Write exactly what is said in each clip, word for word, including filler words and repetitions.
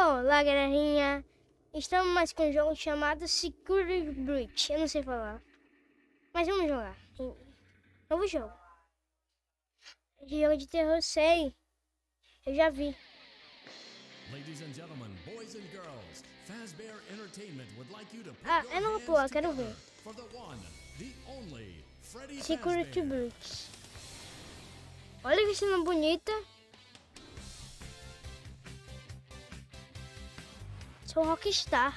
Olá, galerinha. Estamos mais com um jogo chamado Security Breach. Eu não sei falar, mas vamos jogar. Novo jogo. Jogo de terror, sei. Eu já vi. Ladies and gentlemen, boys and girls, Fazbear Entertainment would like you to put Ah, your eu não vou hands pular, quero together ver. for the one, the only, Freddy Security Fazbear. Breach. Olha que cena bonita. Sou rockstar.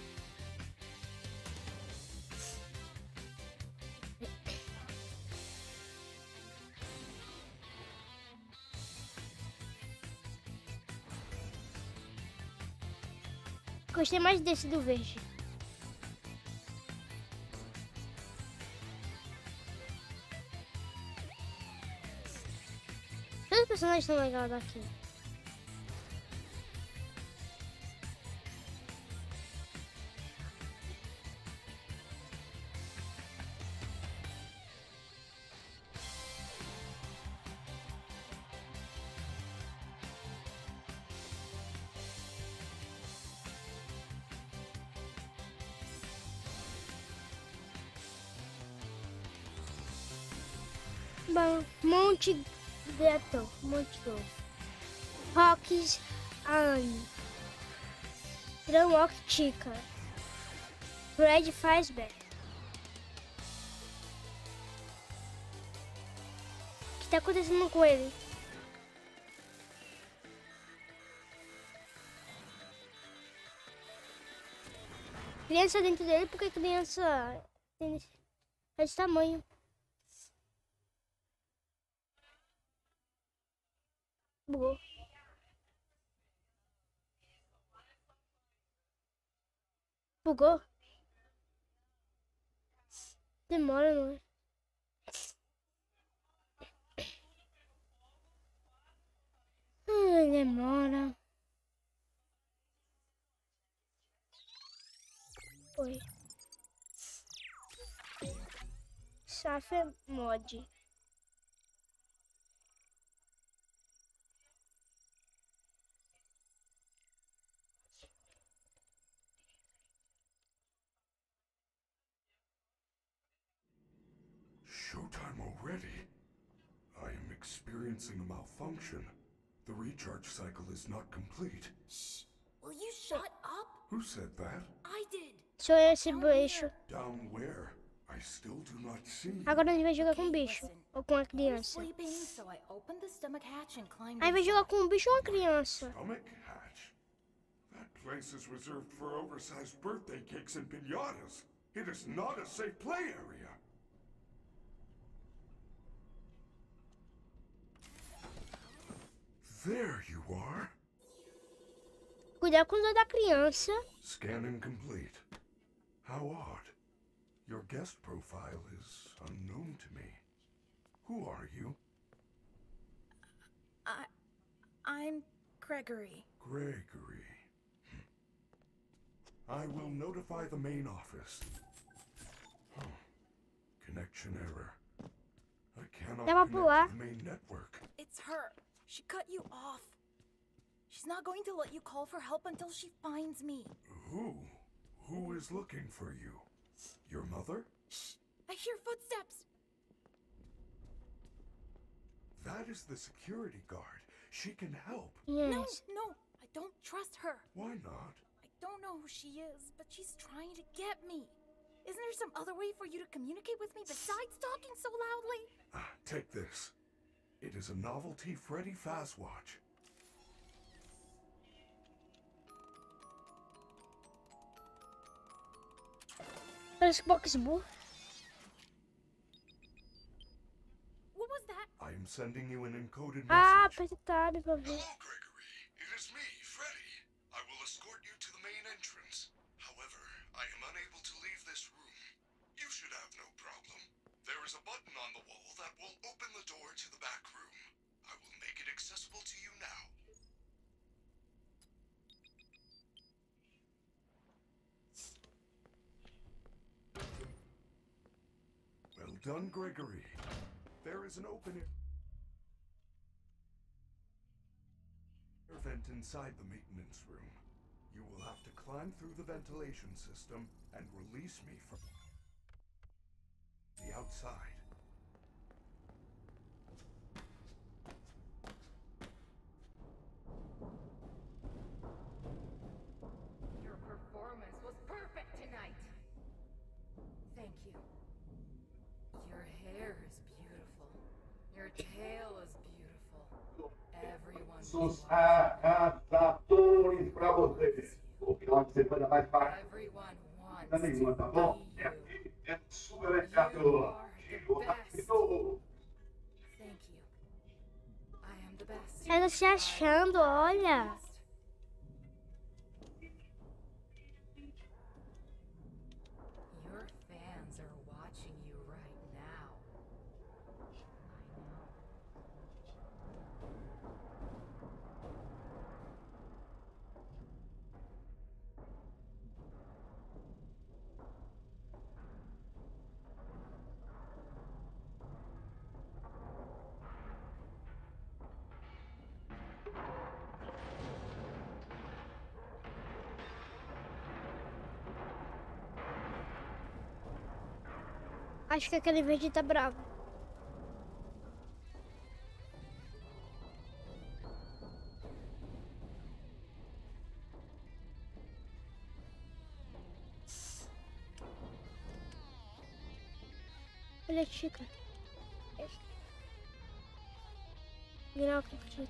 Gostei mais desse do verde. Todos os personagens estão legais daqui. Bom, Monte Gato, Monte Gato, Rocks, Anne, Drumrock Chica, Fred Fazbear. O que tá acontecendo com ele? Criança dentro dele, porque criança tem esse tamanho. Bugou. Bugou? Demora, não é? Ai, demora. Foi. Safe Mod. Showtime already? I am experiencing a malfunction. The recharge cycle is not complete. Shh! Will you shut up? Who said that? I did. Sou esse bicho. Down where? I still do not see. Agora a gente vai jogar com um Okay, bicho. listen. Ou com uma I was criança. sleeping, so I opened the stomach hatch and climbed Aí vai inside. jogar com um bicho ou uma criança. Stomach hatch? That place is reserved for oversized birthday cakes and piñatas. It is not a safe play area. There you are. Cuidado com o dor da criança. Scanning complete. How odd. Your guest profile is unknown to me. Who are you? I, I'm Gregory. Gregory. I will notify the main office. Huh. Connection error. I cannot Dá pra connect pular. to the main network. It's her. She cut you off. She's not going to let you call for help until she finds me. Who? Who is looking for you? Your mother? Shh! I hear footsteps. That is the security guard. She can help. No, Yes. no, I don't trust her. Why not? I don't know who she is, but she's trying to get me. Isn't there some other way for you to communicate with me besides talking so loudly? Ah, take this. It is a novelty Freddy Fazwatch. Parece Box Bull. What was that? I am sending you an encoded Ah, message. aperta tab pra ver. Hello, Gregory. It is me, Freddy. I will escort you to the main entrance. However, I am unable to leave this room. You should have no problem. There is a button on the wall that will open the door to the back room. I will make it accessible to you now. Well done, Gregory. There is an open air vent inside the maintenance room. climb through the ventilation system and release me from the outside. Your performance was perfect tonight. Thank you. Your hair is beautiful. Your tail is beautiful. Everyone Nossos arrasadores pra vocês. O final de semana mais fácil. Everyone wants Não nenhuma, tá bom? É aqui, é supermercado. Chegou rápido. Thank you. I am the best. Ela se achando, olha. Your fans are watching you right now. I know. Acho que aquele verde tá bravo. Olha a Chica. Virar o capacete.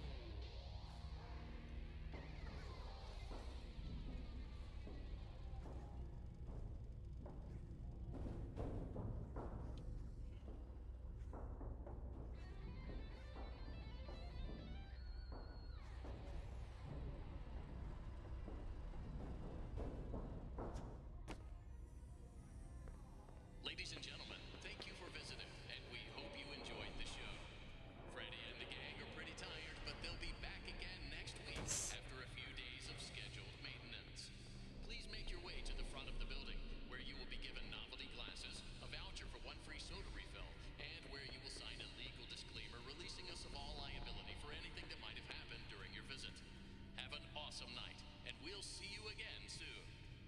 Ladies and gentlemen, thank you for visiting, and we hope you enjoyed the show. Freddy and the gang are pretty tired, but they'll be back again next week after a few days of scheduled maintenance. Please make your way to the front of the building, where you will be given novelty glasses, a voucher for one free soda refill, and where you will sign a legal disclaimer releasing us of all liability for anything that might have happened during your visit. Have an awesome night, and we'll see you again soon.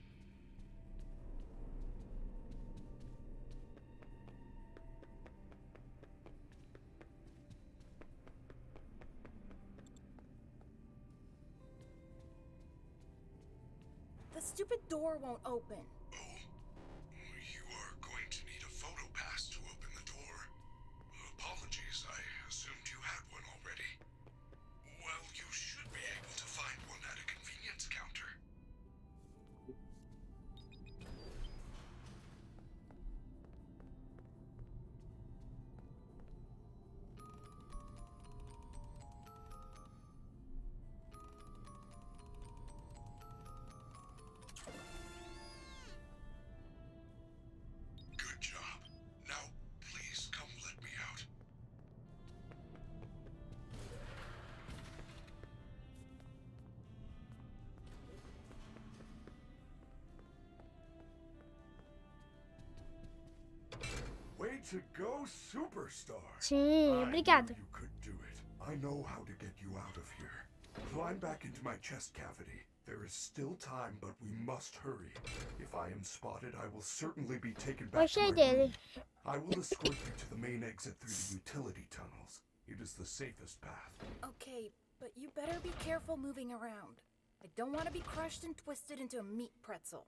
The stupid door won't open. Oh, you are going to need a photo pass to open the door. Apologies, I assumed you had one already. Well, you should be able to find one at a convenience counter. Good job. Now, please come let me out. Way to go, superstar! Sim, I obrigado. knew you could do it. I know how to get you out of here. Climb back into my chest cavity. There is still time, but we must hurry. If I am spotted, I will certainly be taken back to Gostei my dele. room. I will escort you to the main exit through the utility tunnels. It is the safest path. Okay, but you better be careful moving around. I don't want to be crushed and twisted into a meat pretzel.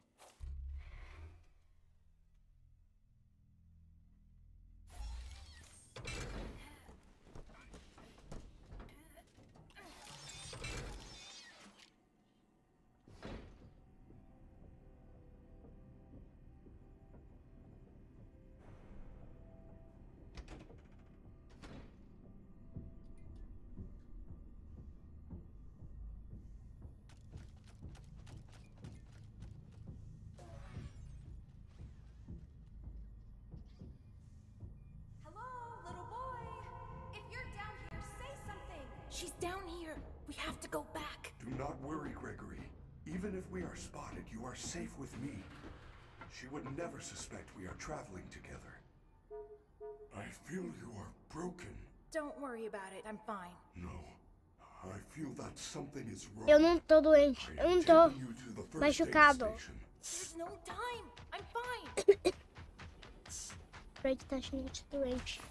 She's down here. We have to go back. Do not worry, Gregory. Even if we are spotted, you are safe with me. She would never suspect we are traveling together. I feel you are broken. Don't worry about it. I'm fine. No. I feel that something is wrong. Eu não tô doente. I Eu am não tô. taking you to the first aid Machucado. station. There's no time. I'm fine. Fred tá achando que eu tô doente.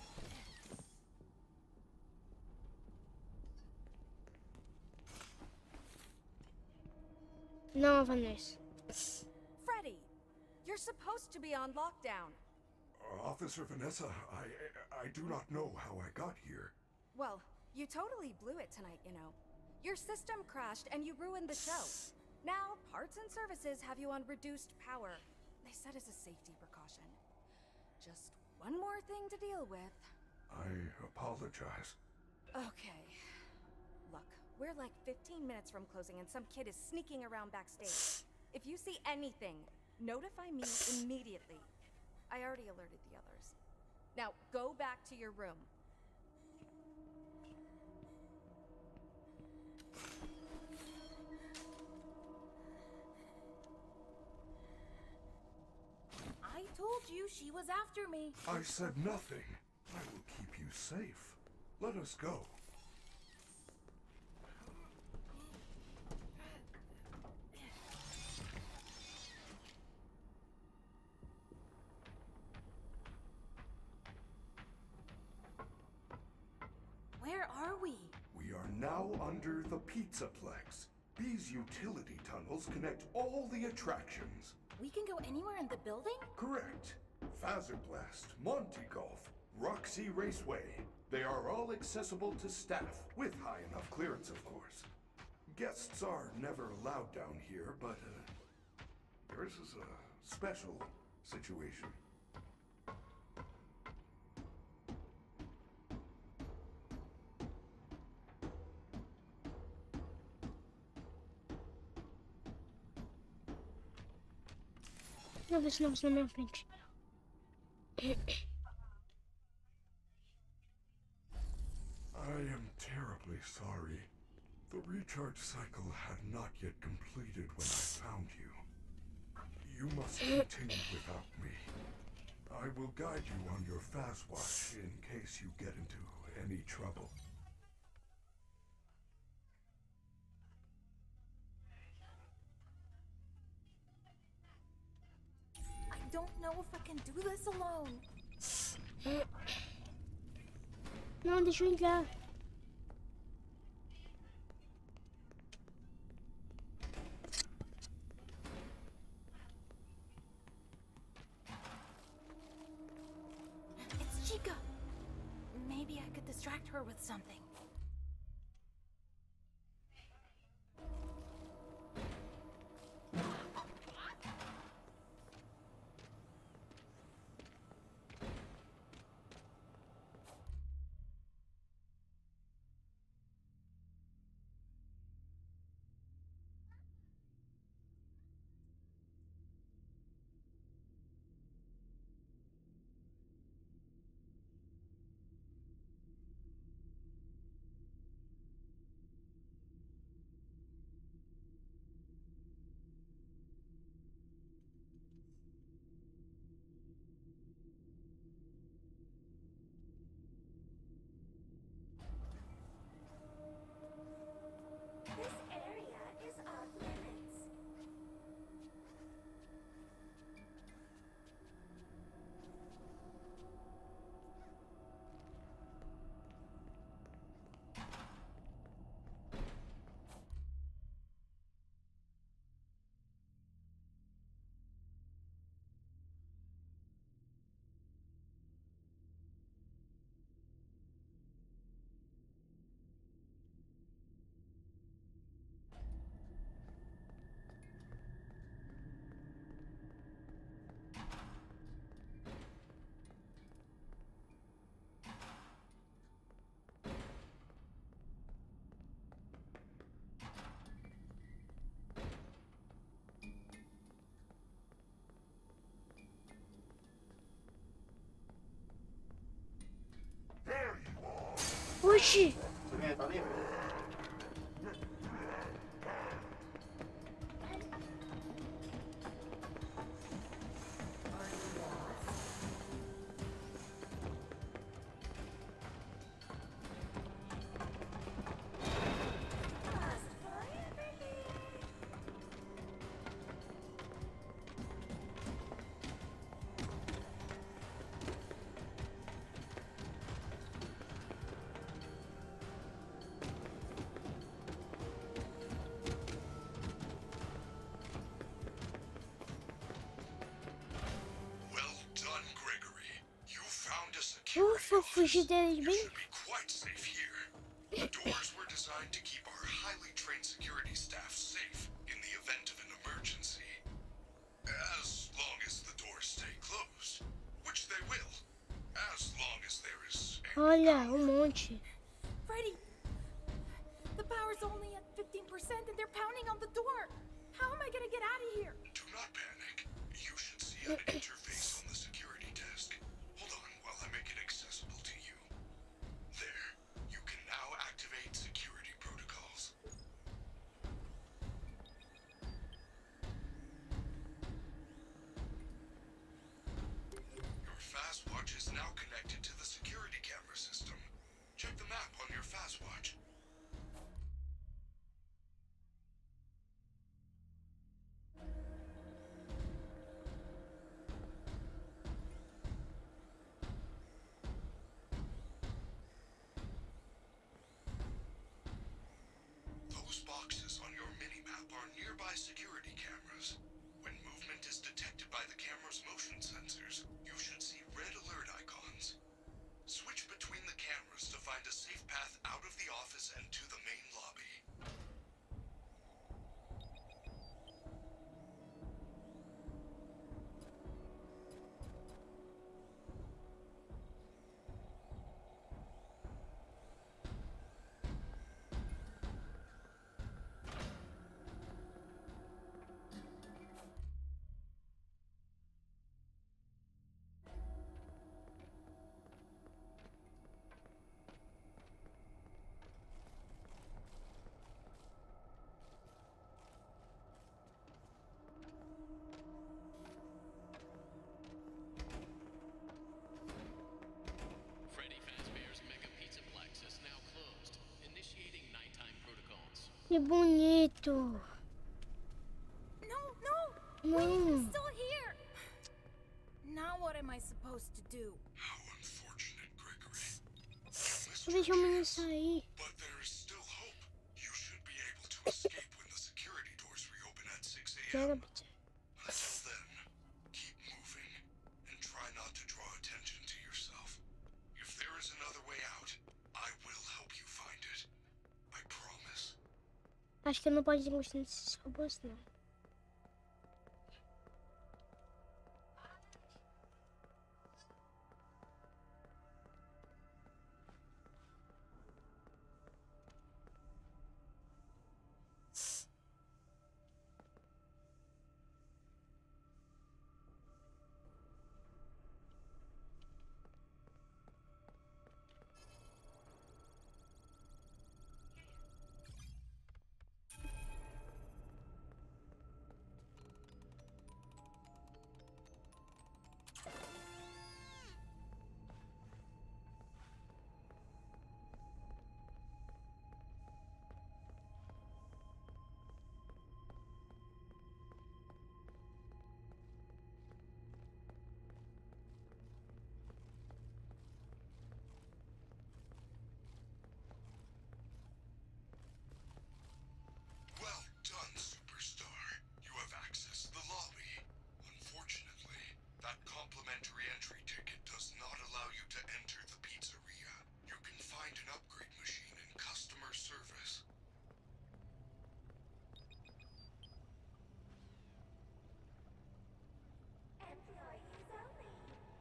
Não, Vanessa. Freddy, you're supposed to be on lockdown. Uh, Officer Vanessa, I I do not know how I got here. Well, you totally blew it tonight, you know. Your system crashed and you ruined the show. Now, parts and services have you on reduced power. They said as a safety precaution. Just one more thing to deal with. I apologize. Okay. Look, we're like fifteen minutes from closing and some kid is sneaking around backstage. If you see anything, notify me immediately. I already alerted the others. Now, go back to your room. I told you she was after me. I said nothing. I will keep you safe. Let us go. Where are we? We are now under the Pizzaplex. These utility tunnels connect all the attractions. We can go anywhere in the building? Correct. Fazerblast, Monte Golf, Roxy Raceway. They are all accessible to staff, with high enough clearance, of course. Guests are never allowed down here, but uh, yours is a special situation. Não, vê se não, na minha frente. I am terribly sorry. The recharge cycle had not yet completed when I found you. You must continue without me. I will guide you on your fast watch in case you get into any trouble. I don't know if I can do this alone. Não, deixa eu entrar. It's Chica. Maybe I could distract her with something. This area is off limits. There you are! Oxi! Você vem, tá livre? pra fugir deles You bem. should be quite safe here. The doors were designed to keep our highly trained security staff safe in the event of an emergency. As long as the doors stay closed, which they will. As long as there is a Olha, um monte. Freddy! The power's only at fifteen percent and they're pounding on the door! How am I gonna get out of here? Do not panic. You should see an interface on the security desk. Hold on while I make it accessible to you. There. You can now activate security protocols. Your Fazwatch is now connected to the security camera system. Check the map on your Fazwatch. Those boxes on your mini-map are nearby security cameras. When movement is detected by the camera's motion sensors, you should see red alert icons. Switch between the cameras to find a safe path out of the office and to the main lobby. Freddy Fazbear's Mega Pizzaplex is now closed. Initiating nighttime protocols. Que bonito. No, no! No. Wait, I'm still here! Now what am I supposed to do? How unfortunate, Gregory. You missed Deixa your o menino chance. sair. But there is still hope. You should be able to escape when the security doors reopen at six a Pega a m pizza. Until then, keep moving and try not to draw attention to yourself. If there is another way out, I will help you find it. I promise. Acho que eu não pode gostar desses robôs, não. Well done, Superstar. You have accessed the lobby. Unfortunately, that complimentary entry ticket does not allow you to enter the pizzeria. You can find an upgrade machine in customer service. Employees only.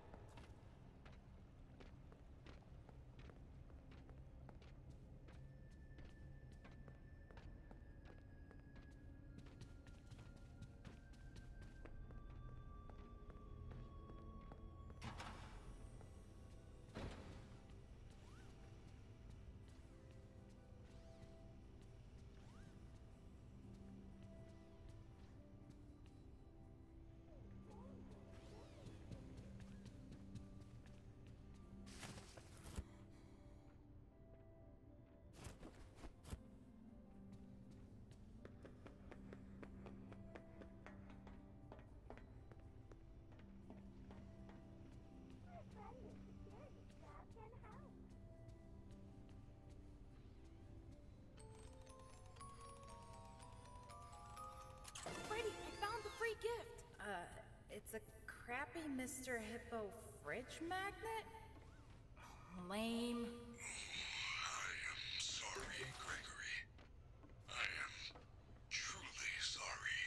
Freddy, I found the free gift! Uh, it's a crappy Mister Hippo fridge magnet? Lame. I am sorry, Gregory. I am truly sorry.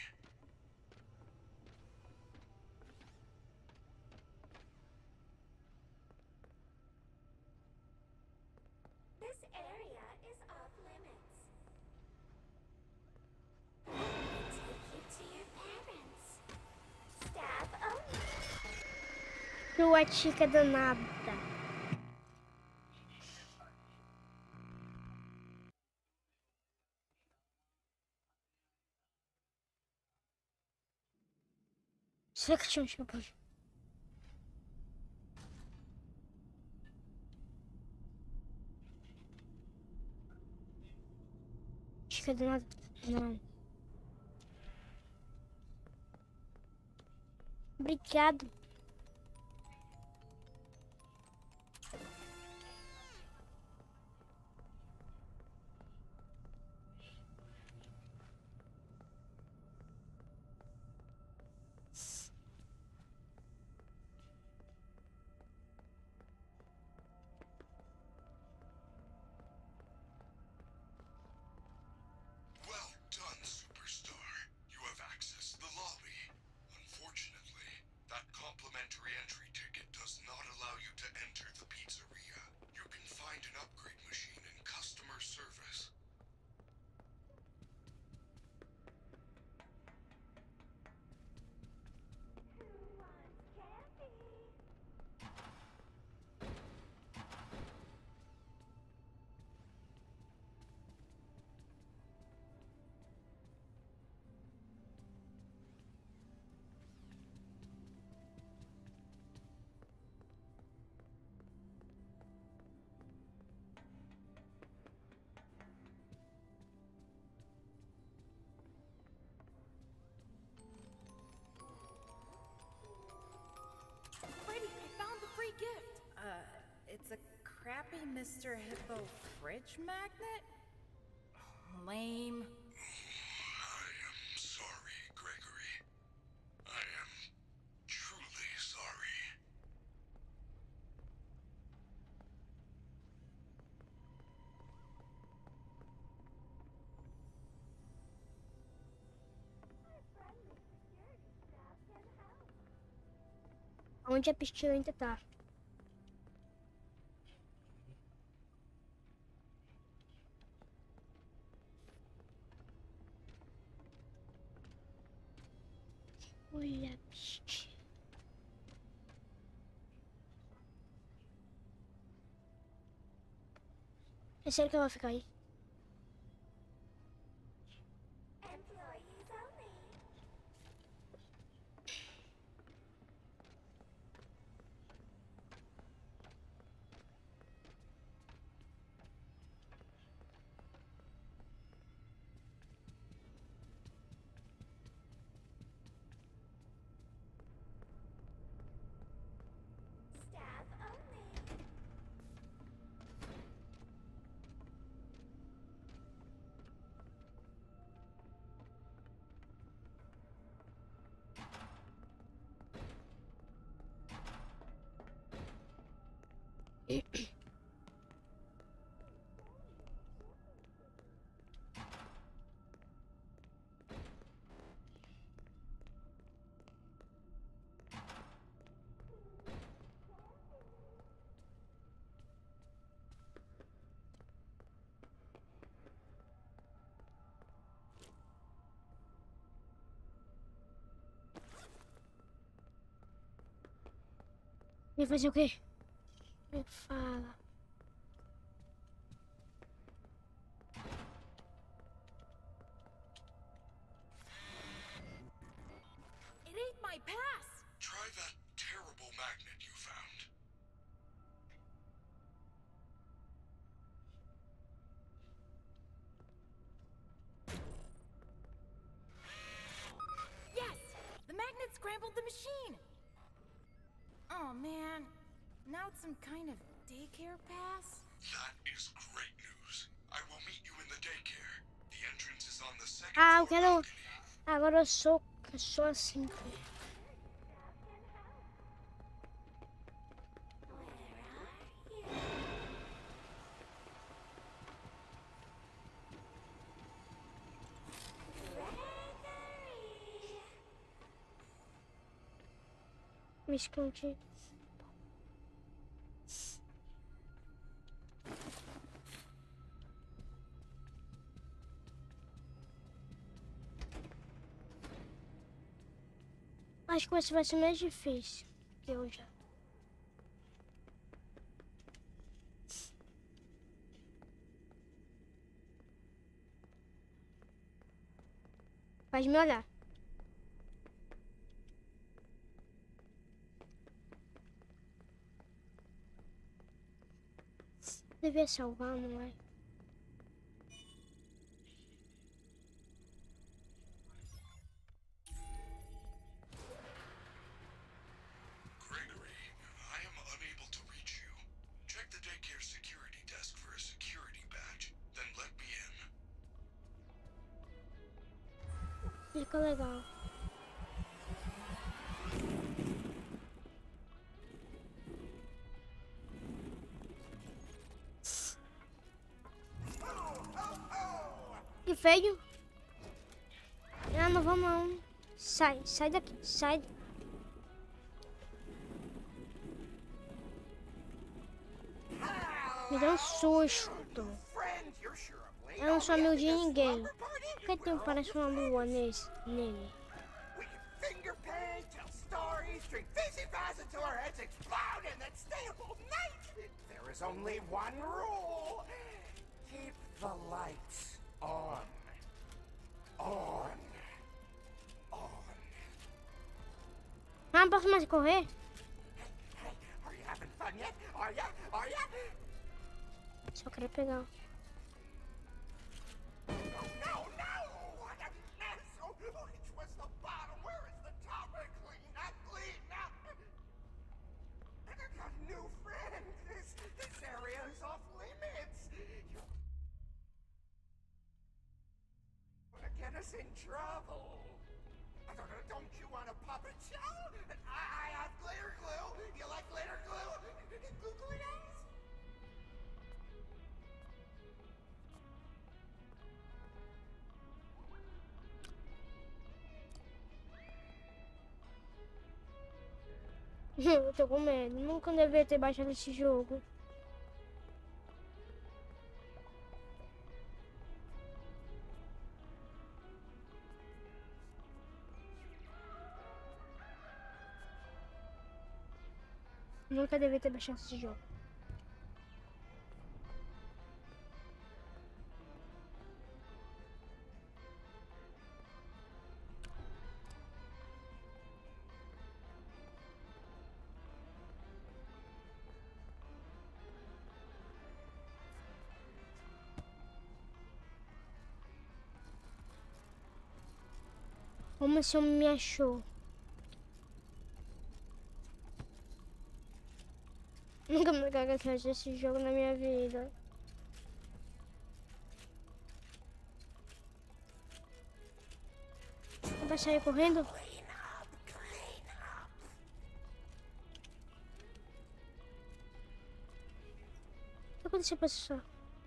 This area is off limits. I'll take you to your parents. Staff only. Sua chica danada. Será que tinha um chapéu? Chica danada. Não. Obrigado. Well done, Superstar. You have accessed the lobby. Unfortunately, that complimentary entry ticket does not allow you to enter the pizzeria. You can find an upgrade machine in customer service. Who wants candy? Freddy, I found the free gift. Uh, it's a crappy Mister Hippo fridge magnet? Lame. I am sorry, Gregory. I am truly sorry. Friendly security staff can help. Onde a piscina ainda tá? Olha a piscina. É sério que eu vou ficar aí? Employees only. Staff only. Vai fazer o quê? Me fala. It ain't my pass. Try that terrible magnet you found. Yes! The magnet scrambled the machine! Oh man, now it's some kind of daycare pass? That is great news. I will meet you in the daycare. The entrance is on the second Ah, eu floor quero. balcony. Agora eu sou. Eu sou assim. Where are you? Me escondi. Acho que você vai ser mais difícil que eu já. Pode me olhar. Devia salvar, não é? Gregory, I am unable to reach you. Check the daycare security desk for a security badge, then let me in. Fica legal. Que feio. Ah, não vou não. Sai, sai daqui, sai. Me dá um susto. Eu não sou amigo de ninguém. Por que tem parece uma lua nesse, nele? We can finger paint, tell stories, drink fizzy fast until our heads explode, and then stay up all night. There is only one rule. Keep the lights on. On. On. Ah, não posso mais correr? Hey, are you having fun yet? Are ya? Are ya? Só queria pegar. No, no, no! What a mess! Oh, which was the bottom? Where is the top? Clean up, clean up! And I got a new friend. This, this area is off limits. You wanna get us in trouble? I don't know, don't you want a puppet show? I, I have glitter glue. You like glitter glue? Glue glueos? Eu tô com medo. Nunca devia ter baixado esse jogo. Nunca devia ter baixado esse jogo. Como se eu me achou? Nunca me caga que esse jogo na minha vida. Vai sair correndo? O que aconteceu, professor?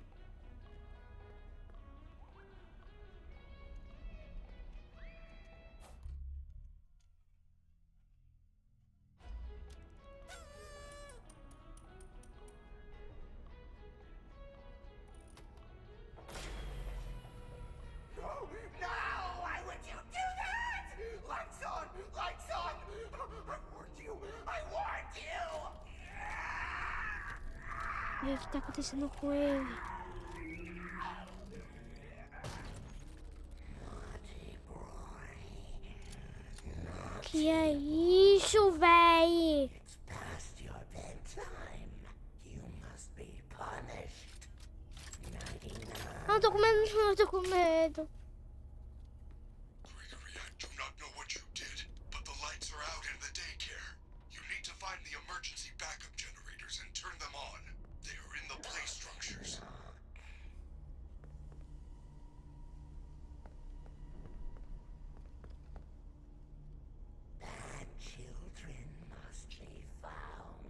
E o que tá acontecendo com ele? Que é isso, véi? Eu tô com medo, eu tô com medo. Gregory, I do not know what you did, but the lights are out in the daycare. You need to find the emergency backup generators and turn them on. They are in the play structures. Bad children must be found.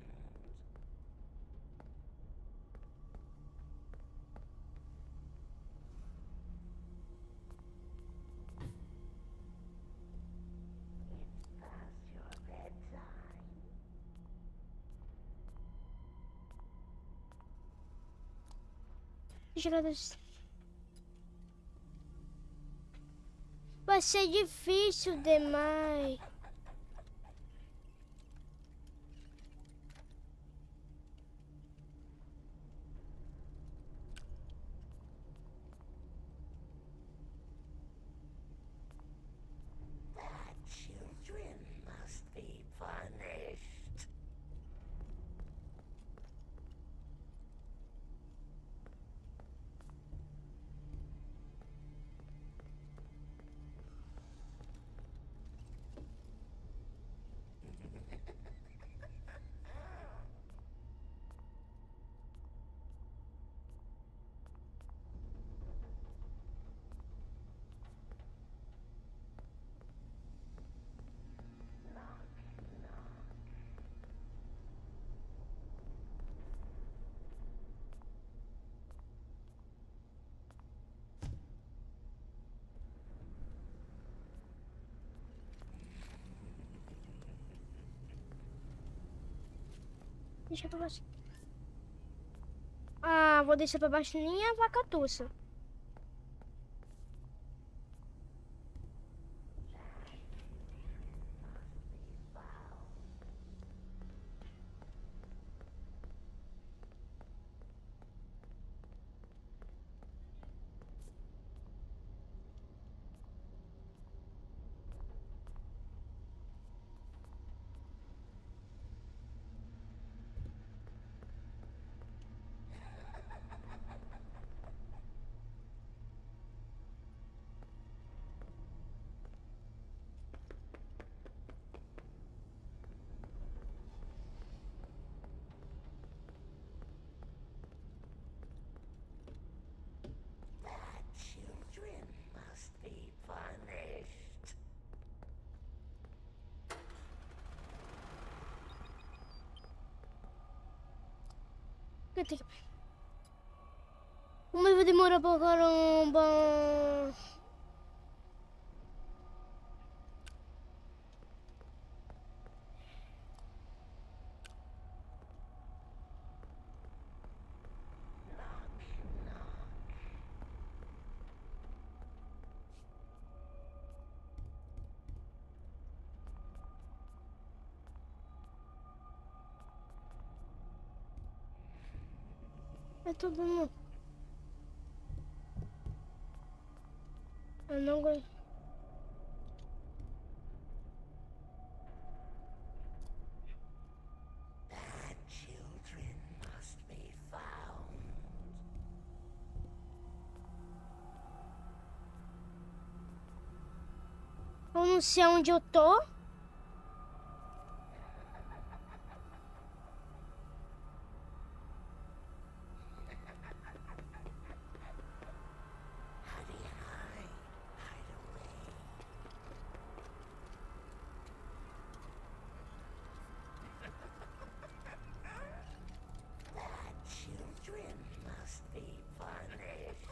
Geradas. Vai ser difícil demais. Children must be punished. Deixa pra baixo. Ah, vou deixar pra baixo nem a vaca tussa. Children must be punished. Eu tenho que... Mas vai demorar pra caramba. É todo mundo. Eu não gosto. Bad children must be found. Eu não sei onde eu tô. Children must be punished.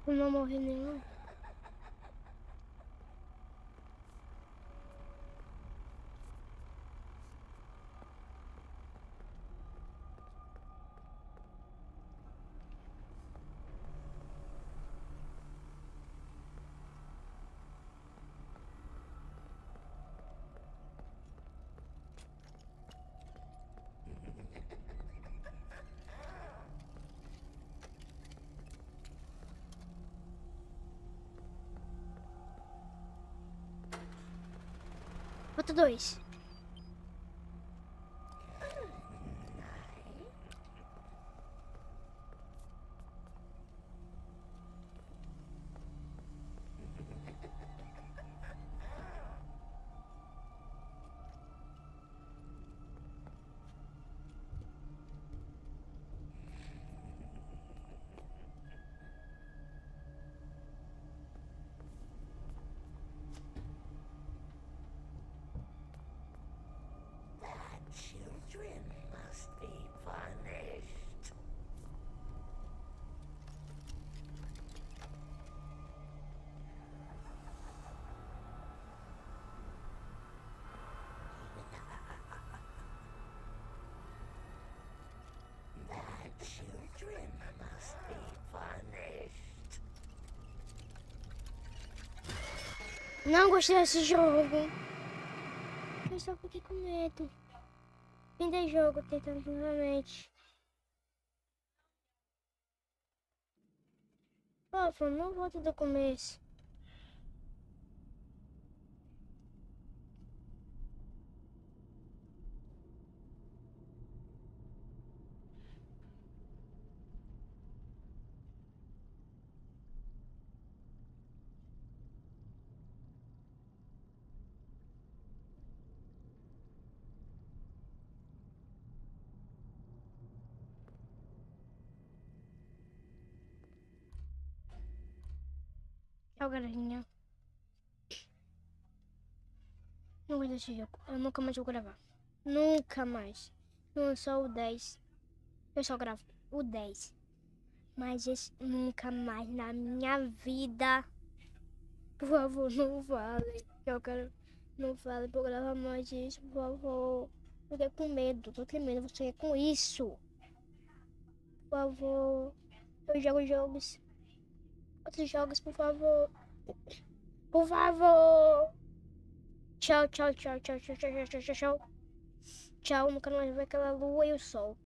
Eu não morri nenhum. Falta dois. Children must be punished. Bad children must be punished. Não gostei desse jogo. Eu só fiquei com medo. Fim de jogo, tentando novamente. Pô, não volta do começo. Tchau, galerinha. Não gosto desse jogo. Eu nunca mais vou gravar. Nunca mais. Não só o dez. Eu só gravo o dez. Mas esse nunca mais na minha vida. Por favor, não fale. Eu quero. Não fale pra eu gravar mais isso, por favor. Eu fiquei com medo. Tô tremendo. Você é com isso. Por favor. Eu jogo jogos. Outros jogos, por favor. Por favor. Tchau, tchau, tchau, tchau, tchau, tchau, tchau, tchau, tchau. Tchau, nunca mais ver aquela lua e o sol.